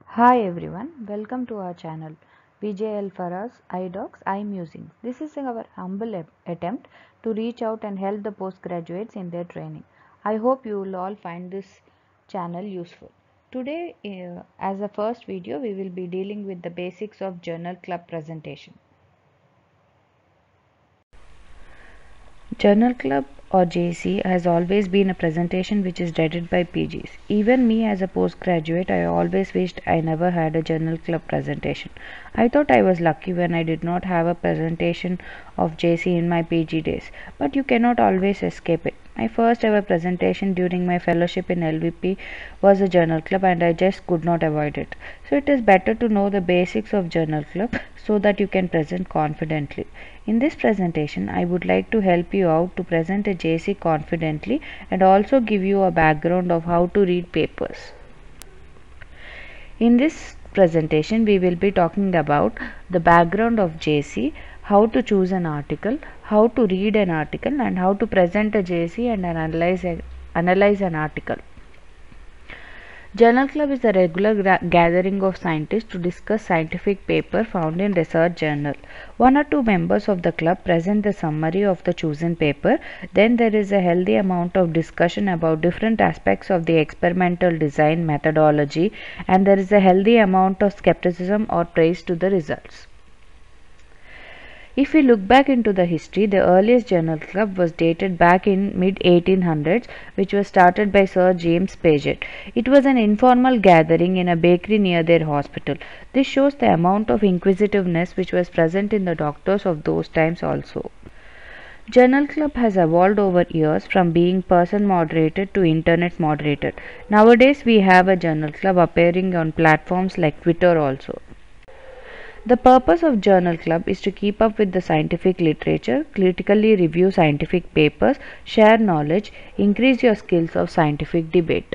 Hi everyone, welcome to our channel VJL Faraz iDocs iMusings. This is our humble attempt to reach out and help the postgraduates in their training. I hope you will all find this channel useful. Today, as a first video, we will be dealing with the basics of journal club presentation. Journal Club or JC has always been a presentation which is dreaded by PGs. Even me as a postgraduate, I always wished I never had a Journal Club presentation. I thought I was lucky when I did not have a presentation of JC in my PG days, but you cannot always escape it. My first ever presentation during my fellowship in LVP was a journal club and I just could not avoid it. So it is better to know the basics of journal club so that you can present confidently. In this presentation, I would like to help you out to present a JC confidently and also give you a background of how to read papers. In this presentation, we will be talking about the background of JC, how to choose an article, how to read an article, and how to present a JC and analyze an article. Journal Club is a regular gathering of scientists to discuss scientific paper found in research journal. One or two members of the club present the summary of the chosen paper. Then there is a healthy amount of discussion about different aspects of the experimental design methodology, and there is a healthy amount of skepticism or praise to the results. If we look back into the history, the earliest journal club was dated back in mid-1800s, which was started by Sir James Paget. It was an informal gathering in a bakery near their hospital. This shows the amount of inquisitiveness which was present in the doctors of those times also. Journal Club has evolved over years from being person moderated to internet moderated. Nowadays we have a journal club appearing on platforms like Twitter also. The purpose of Journal Club is to keep up with the scientific literature, critically review scientific papers, share knowledge, increase your skills of scientific debate.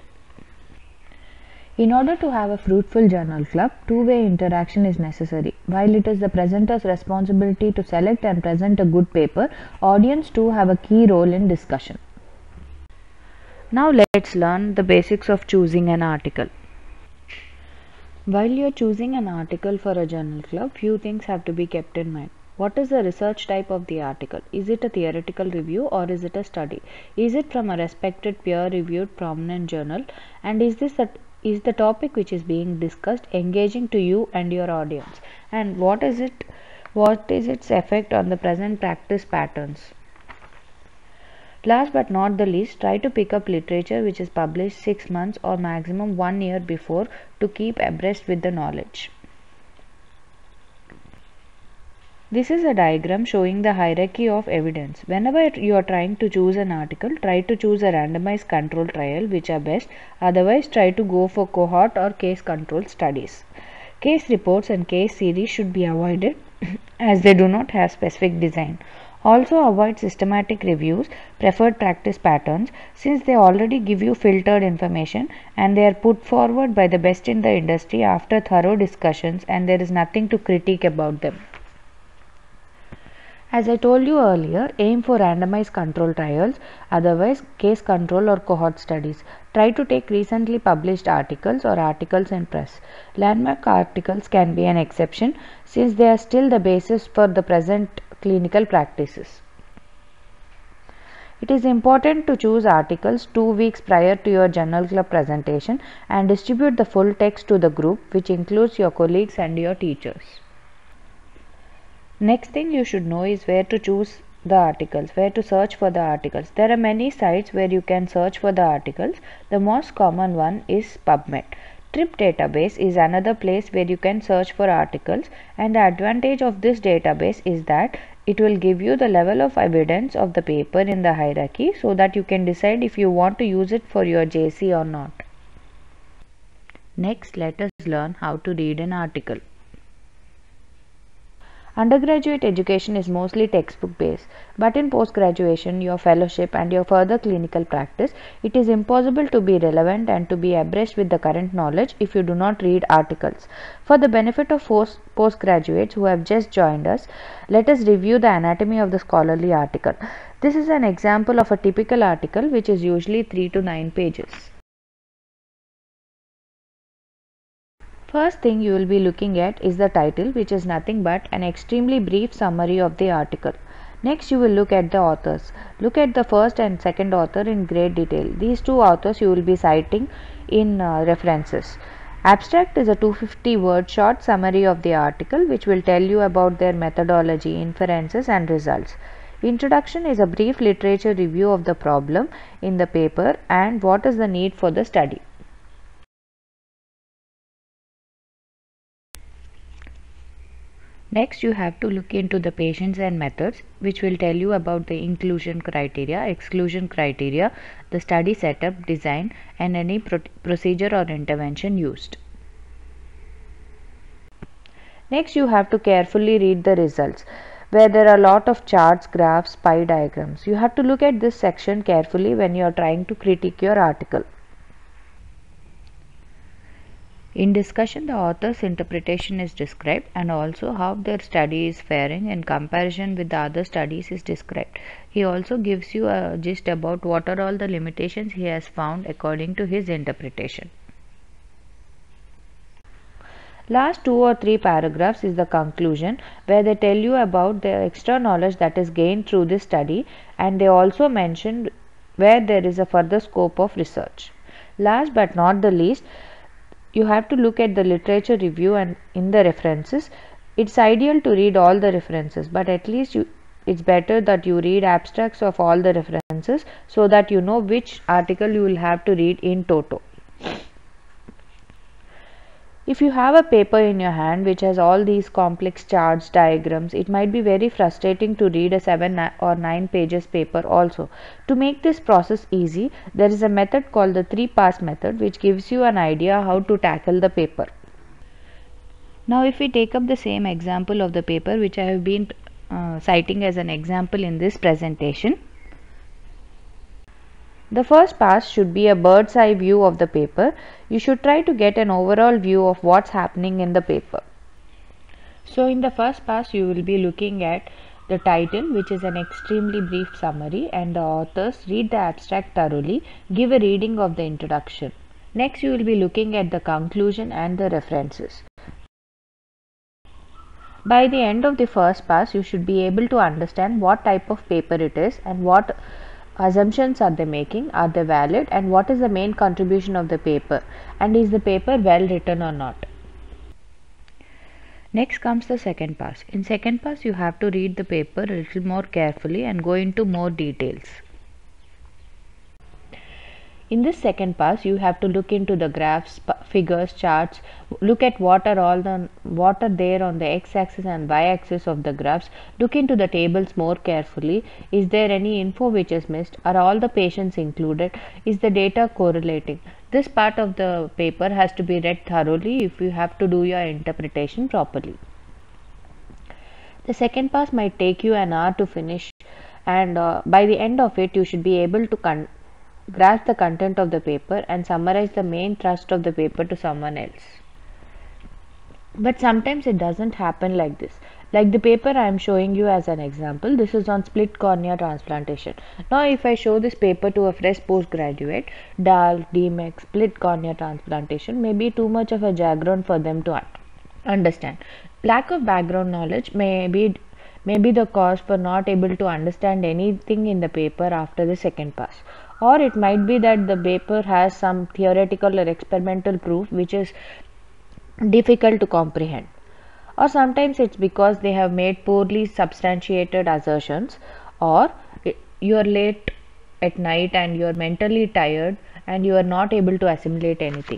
In order to have a fruitful journal club, two-way interaction is necessary. While it is the presenter's responsibility to select and present a good paper, audience too have a key role in discussion. Now let's learn the basics of choosing an article. While you are choosing an article for a journal club, few things have to be kept in mind. What is the research type of the article? Is it a theoretical review or is it a study? Is it from a respected peer-reviewed prominent journal? And is the topic which is being discussed engaging to you and your audience? And what is its effect on the present practice patterns? Last but not the least, try to pick up literature which is published 6 months or maximum 1 year before to keep abreast with the knowledge. This is a diagram showing the hierarchy of evidence. Whenever you are trying to choose an article, try to choose a randomized control trial which are best. Otherwise, try to go for cohort or case control studies. Case reports and case series should be avoided as they do not have specific design. Also avoid systematic reviews, preferred practice patterns, since they already give you filtered information and they are put forward by the best in the industry after thorough discussions and there is nothing to critique about them. As I told you earlier, aim for randomized control trials, otherwise case control or cohort studies. Try to take recently published articles or articles in press. Landmark articles can be an exception since they are still the basis for the present clinical practices. It is important to choose articles 2 weeks prior to your journal club presentation and distribute the full text to the group, which includes your colleagues and your teachers. Next thing you should know is where to choose the articles, where to search for the articles. There are many sites where you can search for the articles. The most common one is PubMed. TRIP database is another place where you can search for articles, and the advantage of this database is that it will give you the level of evidence of the paper in the hierarchy so that you can decide if you want to use it for your JC or not. Next, let us learn how to read an article. Undergraduate education is mostly textbook based, but in post-graduation, your fellowship and your further clinical practice, it is impossible to be relevant and to be abreast with the current knowledge if you do not read articles. For the benefit of postgraduates who have just joined us, let us review the anatomy of the scholarly article. This is an example of a typical article which is usually 3 to 9 pages. First thing you will be looking at is the title, which is nothing but an extremely brief summary of the article. Next you will look at the authors. Look at the first and second author in great detail. These two authors you will be citing in references. Abstract is a 250 word short summary of the article which will tell you about their methodology, inferences and results. Introduction is a brief literature review of the problem in the paper and what is the need for the study. Next, you have to look into the patients and methods, which will tell you about the inclusion criteria, exclusion criteria, the study setup, design, and any procedure or intervention used. Next, you have to carefully read the results, where there are a lot of charts, graphs, pie diagrams. You have to look at this section carefully when you are trying to critique your article. In discussion, the author's interpretation is described and also how their study is faring in comparison with the other studies is described. He also gives you a gist about what are all the limitations he has found according to his interpretation. Last 2 or 3 paragraphs is the conclusion, where they tell you about the extra knowledge that is gained through this study, and they also mention where there is a further scope of research. Last but not the least, you have to look at the literature review and in the references. It's ideal to read all the references, but at least it's better that you read abstracts of all the references so that you know which article you will have to read in toto. If you have a paper in your hand which has all these complex charts, diagrams, it might be very frustrating to read a 7 or 9 pages paper also. To make this process easy, there is a method called the 3-pass method which gives you an idea how to tackle the paper. Now if we take up the same example of the paper which I have been citing as an example in this presentation. The first pass should be a bird's eye view of the paper. You should try to get an overall view of what's happening in the paper. So in the first pass you will be looking at the title, which is an extremely brief summary, and the authors. Read the abstract thoroughly, give a reading of the introduction. Next you will be looking at the conclusion and the references. By the end of the first pass you should be able to understand what type of paper it is and what assumptions are they making, are they valid, and what is the main contribution of the paper, and is the paper well written or not. Next comes the second pass. In second pass you have to read the paper a little more carefully and go into more details. In this second pass you have to look into the graphs, figures, charts, look at what are there on the x-axis and y-axis of the graphs, look into the tables more carefully. Is there any info which is missed? Are all the patients included? Is the data correlating? This part of the paper has to be read thoroughly if you have to do your interpretation properly. The second pass might take you an hour to finish, and by the end of it you should be able to grasp the content of the paper and summarize the main thrust of the paper to someone else. But sometimes it doesn't happen like this. Like the paper I am showing you as an example, this is on split cornea transplantation. Now if I show this paper to a fresh postgraduate, DAL, DMEX, split cornea transplantation may be too much of a jargon for them to understand. Lack of background knowledge may be the cause for not able to understand anything in the paper after the second pass. Or it might be that the paper has some theoretical or experimental proof which is difficult to comprehend. Or sometimes it's because they have made poorly substantiated assertions, or you are late at night and you are mentally tired and you are not able to assimilate anything.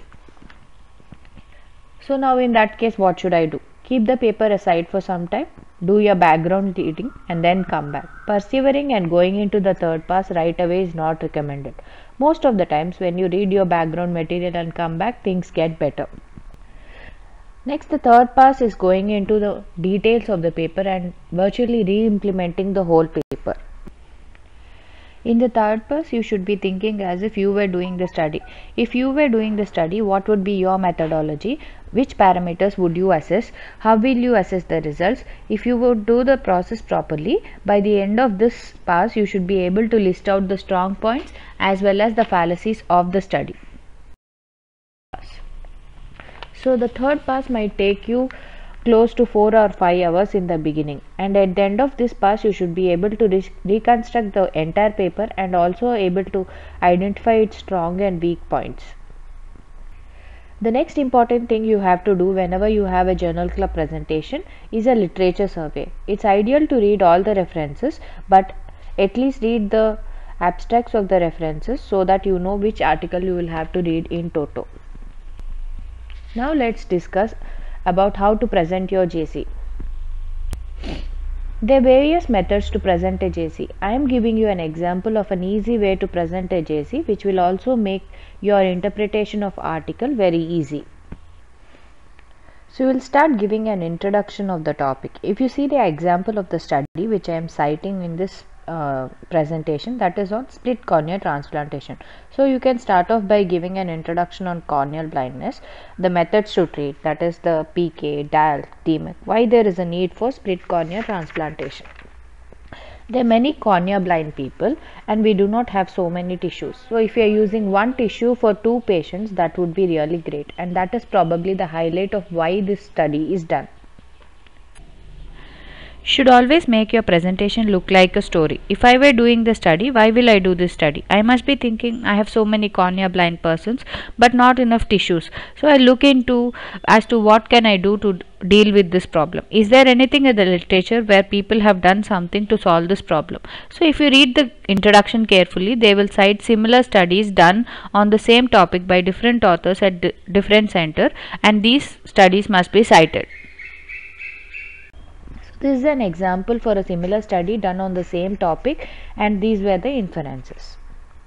So now in that case what should I do? Keep the paper aside for some time, do your background reading and then come back. Persevering and going into the third pass right away is not recommended. Most of the times when you read your background material and come back, things get better. Next, the third pass is going into the details of the paper and virtually re-implementing the whole paper. In the third pass, you should be thinking as if you were doing the study. If you were doing the study, what would be your methodology? Which parameters would you assess? How will you assess the results? If you would do the process properly, by the end of this pass, you should be able to list out the strong points as well as the fallacies of the study. So the third pass might take you close to 4 or 5 hours in the beginning, and at the end of this pass you should be able to reconstruct the entire paper and also able to identify its strong and weak points. The next important thing you have to do whenever you have a journal club presentation is a literature survey. It's ideal to read all the references, but at least read the abstracts of the references so that you know which article you will have to read in toto. Now let's discuss about how to present your JC. There are various methods to present a JC. I am giving you an example of an easy way to present a JC, which will also make your interpretation of article very easy. So you will start giving an introduction of the topic. If you see the example of the study which I am citing in this presentation, that is on split cornea transplantation. So you can start off by giving an introduction on corneal blindness, the methods to treat, that is the PK, DAL, DMEC, why there is a need for split cornea transplantation. There are many cornea blind people and we do not have so many tissues. So if you are using one tissue for 2 patients, that would be really great, and that is probably the highlight of why this study is done. Should always make your presentation look like a story. If I were doing the study, why will I do this study? I must be thinking I have so many cornea blind persons but not enough tissues. So I look into as to what can I do to deal with this problem. Is there anything in the literature where people have done something to solve this problem? So if you read the introduction carefully, they will cite similar studies done on the same topic by different authors at different center, and these studies must be cited. This is an example for a similar study done on the same topic, and these were the inferences.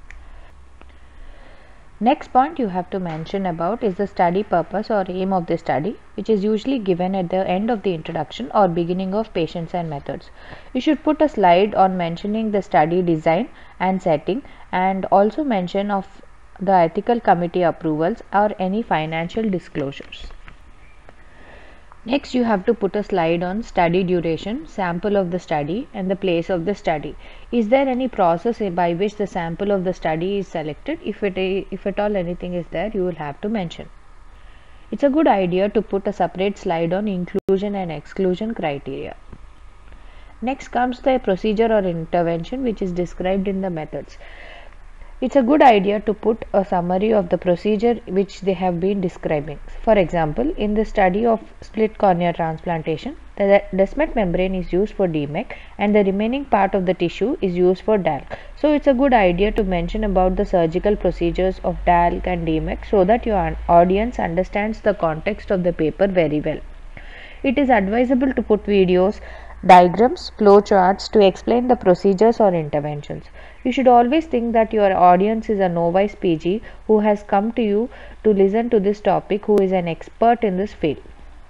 Next point you have to mention about is the study purpose or aim of the study, which is usually given at the end of the introduction or beginning of patients and methods. You should put a slide on mentioning the study design and setting, and also mention of the ethical committee approvals or any financial disclosures. Next, you have to put a slide on study duration, sample of the study, and the place of the study. Is there any process by which the sample of the study is selected? If at all anything is there, you will have to mention. It's a good idea to put a separate slide on inclusion and exclusion criteria. Next comes the procedure or intervention which is described in the methods. It's a good idea to put a summary of the procedure which they have been describing. For example, in the study of split cornea transplantation, the Descemet membrane is used for DMEC and the remaining part of the tissue is used for DALC. So it's a good idea to mention about the surgical procedures of DALC and DMEC so that your audience understands the context of the paper very well. It is advisable to put videos, diagrams, flow charts to explain the procedures or interventions. You should always think that your audience is a novice PG who has come to you to listen to this topic, who is an expert in this field.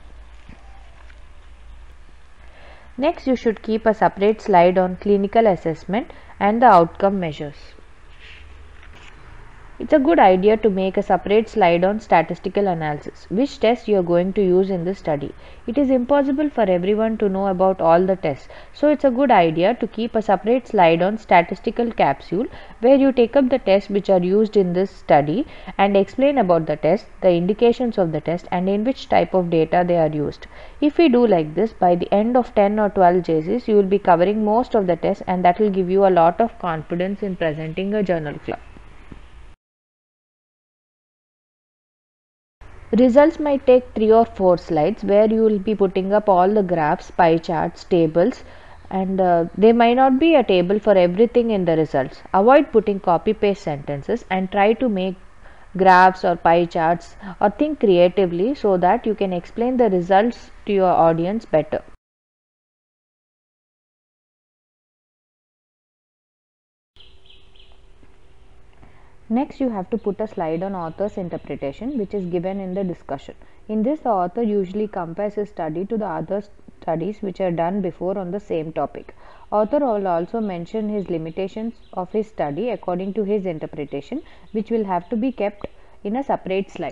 Next, you should keep a separate slide on clinical assessment and the outcome measures. It's a good idea to make a separate slide on statistical analysis, which tests you are going to use in this study. It is impossible for everyone to know about all the tests, so it's a good idea to keep a separate slide on statistical capsule where you take up the tests which are used in this study and explain about the test, the indications of the test, and in which type of data they are used. If we do like this, by the end of 10 or 12 JCs, you will be covering most of the tests, and that will give you a lot of confidence in presenting a journal club. Results might take 3 or 4 slides where you will be putting up all the graphs, pie charts, tables, and there might not be a table for everything in the results. Avoid putting copy paste sentences and try to make graphs or pie charts or think creatively so that you can explain the results to your audience better. Next, you have to put a slide on author's interpretation, which is given in the discussion. In this, the author usually compares his study to the other studies which are done before on the same topic. Author will also mention his limitations of his study according to his interpretation, which will have to be kept in a separate slide.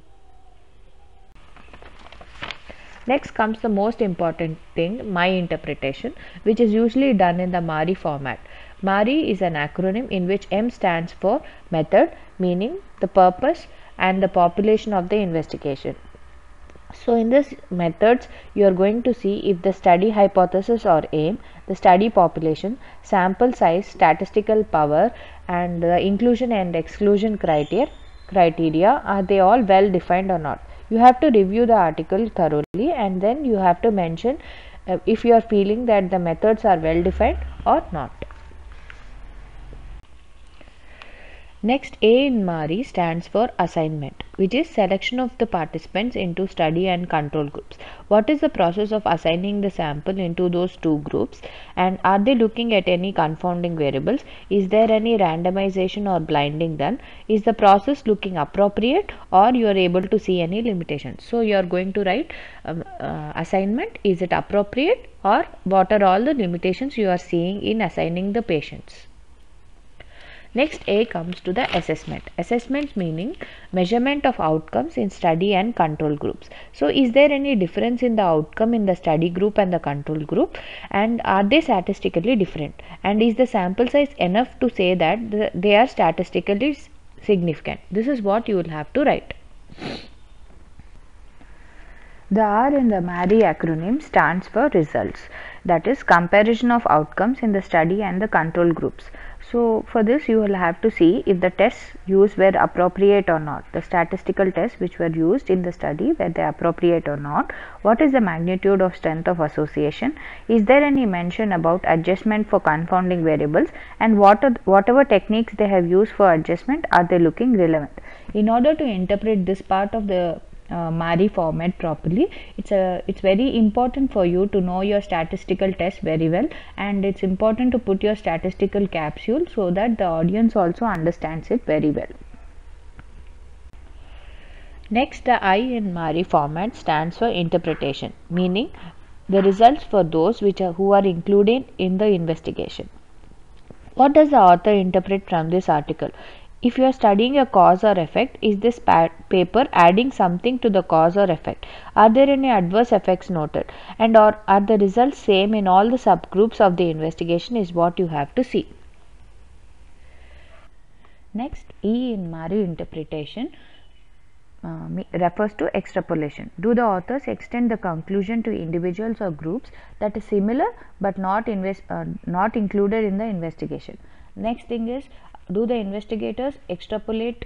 Next comes the most important thing, my interpretation, which is usually done in the MARI format. MARI is an acronym in which M stands for method, meaning the purpose and the population of the investigation. So in this methods, you are going to see if the study hypothesis or aim, the study population, sample size, statistical power, and the inclusion and exclusion criteria, are they all well defined or not. You have to review the article thoroughly, and then you have to mention if you are feeling that the methods are well defined or not. Next, A in MARI stands for assignment, which is selection of the participants into study and control groups. What is the process of assigning the sample into those two groups, and are they looking at any confounding variables? Is there any randomization or blinding done? Is the process looking appropriate, or you are able to see any limitations? So you are going to write assignment. Is it appropriate, or what are all the limitations you are seeing in assigning the patients? Next, A comes to the assessment. Assessment meaning measurement of outcomes in study and control groups. So, is there any difference in the outcome in the study group and the control group, and are they statistically different? And is the sample size enough to say that they are statistically significant? This is what you will have to write. The R in the MARI acronym stands for results, that is comparison of outcomes in the study and the control groups. So for this you will have to see if the tests used were appropriate or not. The statistical tests which were used in the study, were they appropriate or not? What is the magnitude of strength of association? Is there any mention about adjustment for confounding variables? And whatever techniques they have used for adjustment, are they looking relevant? In order to interpret this part of the MARI format properly, it's very important for you to know your statistical test very well, and it's important to put your statistical capsule so that the audience also understands it very well. Next, the I in MARI format stands for interpretation, meaning the results for those who are included in the investigation. What does the author interpret from this article? If you are studying a cause or effect, is this paper adding something to the cause or effect? Are there any adverse effects noted? And or are the results same in all the subgroups of the investigation is what you have to see. Next, E in MARI interpretation refers to extrapolation. Do the authors extend the conclusion to individuals or groups that is similar but not included in the investigation? Next thing is, do the investigators extrapolate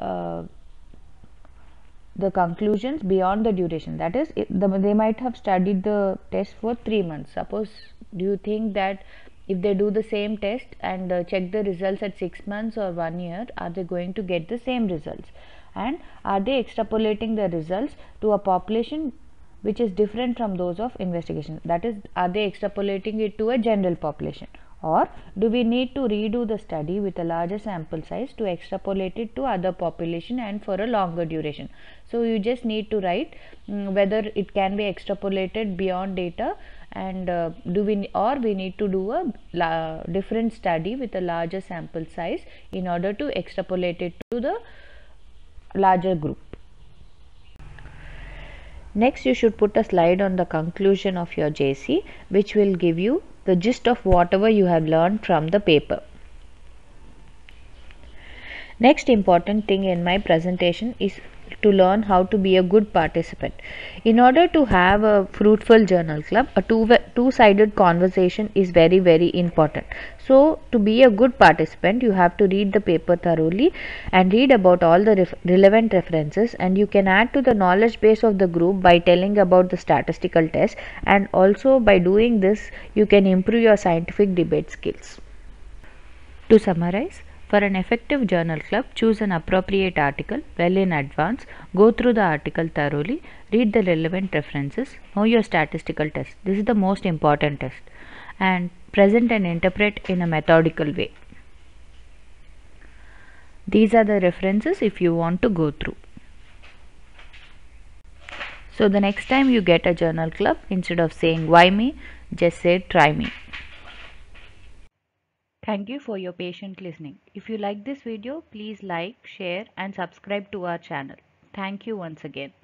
the conclusions beyond the duration? That is, they might have studied the test for 3 months. Suppose, do you think that if they do the same test and check the results at 6 months or 1 year, are they going to get the same results? And are they extrapolating the results to a population which is different from those of investigation? That is, are they extrapolating it to a general population, or do we need to redo the study with a larger sample size to extrapolate it to other population and for a longer duration? So you just need to write whether it can be extrapolated beyond data, and we need to do a different study with a larger sample size in order to extrapolate it to the larger group. Next, you should put a slide on the conclusion of your JC, which will give you the gist of whatever you have learned from the paper. Next important thing in my presentation is to learn how to be a good participant. In order to have a fruitful journal club, a two-sided conversation is very important. So to be a good participant, you have to read the paper thoroughly and read about all the relevant references, and you can add to the knowledge base of the group by telling about the statistical test, and also by doing this you can improve your scientific debate skills. To summarize, for an effective journal club, choose an appropriate article well in advance, go through the article thoroughly, read the relevant references, know your statistical test. This is the most important test, and present and interpret in a methodical way. These are the references if you want to go through. So the next time you get a journal club, instead of saying why me, just say try me. Thank you for your patient listening. If you like this video, please like, share and subscribe to our channel. Thank you once again.